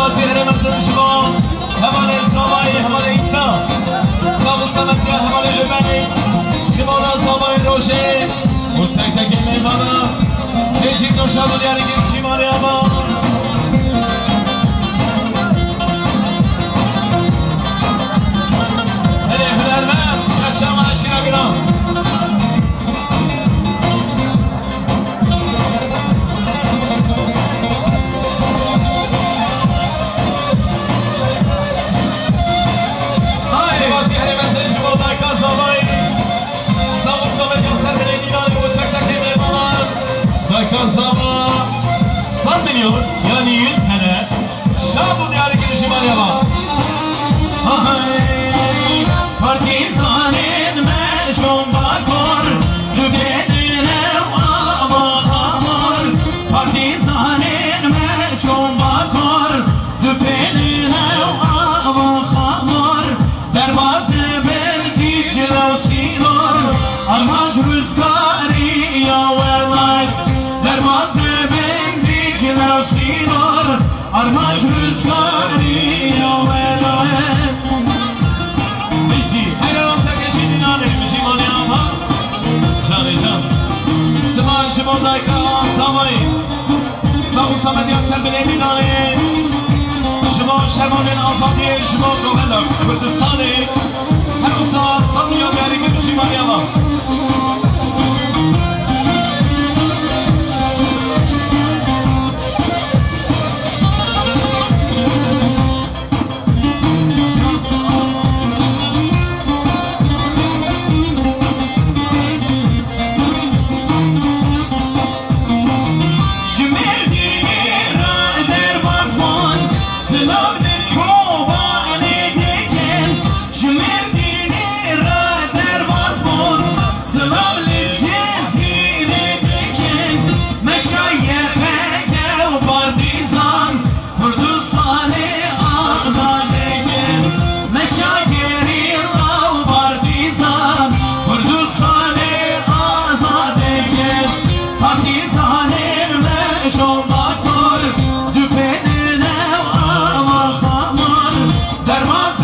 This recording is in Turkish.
سباسي هرمتن شما همال زوای همال ایسا سابو سمتی همال جمعی شما را زوای روشه و تک تک میمانا هیچی نوشا بود یاری گیرشی مالی اما هلی هنرمن کچم عشینا گرام Kazama 100 milyon yani 100 tane Şabun yani girişim aleva Partizanin meşon bakor Dübedine ağamor Partizanin meşon bakor Dübedine ağamor Dervazı belki cilavsinor Armaj rüzgari yaverlay Dervazı bendi cilavsinor Armaj rüzgari yaverlay Bişi her olsa geçin inanır Bişi mani ama Canı can Sıman şimondayka Samay Samu samet yaksen bile inanır Şıma şermanın azadiye Şıma kovelak Kürdistan'ı Her olsa sanmıyor yani Bişi mani ama Dervazı